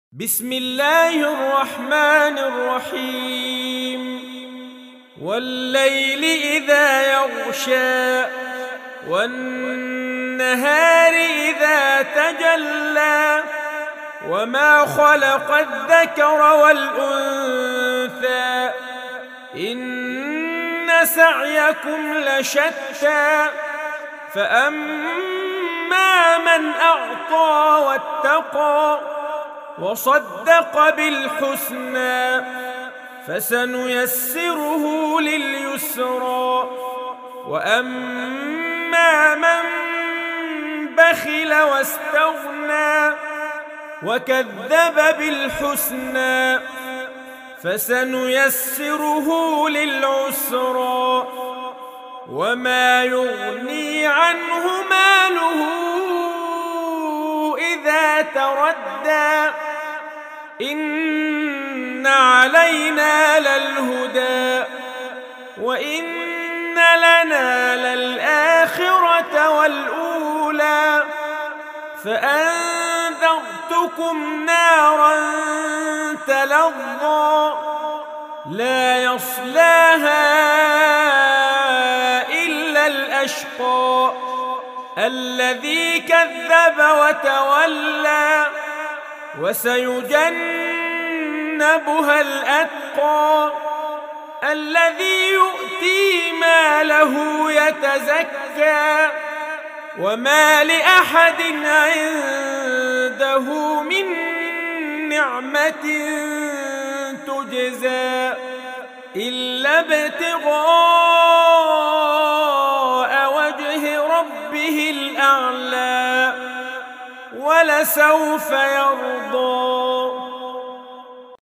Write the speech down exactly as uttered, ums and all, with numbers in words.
بسم الله الرحمن الرحيم والليل إذا يغشى والنهار إذا تجلى وما خلق الذكر والأنثى إن سعيكم لشتى فأما من أعطى واتقى وصدق بالحسنى فسنيسره لليسرى وأما من بخل واستغنى وكذب بالحسنى فسنيسره للعسرى وما يغني عنه ماله إذا تردى إن علينا للهدى وإن لنا للآخرة والأولى فأنذرتكم نارا تلظى لا يصلاها إلا الأشقى الذي كذب وتولى وسيجنبها الأتقى الذي يؤتي ماله يتزكى وما لأحد عنده من نعمة تجزى إلا ابتغاء وجه ربه الأعلى ولسوف يرضى.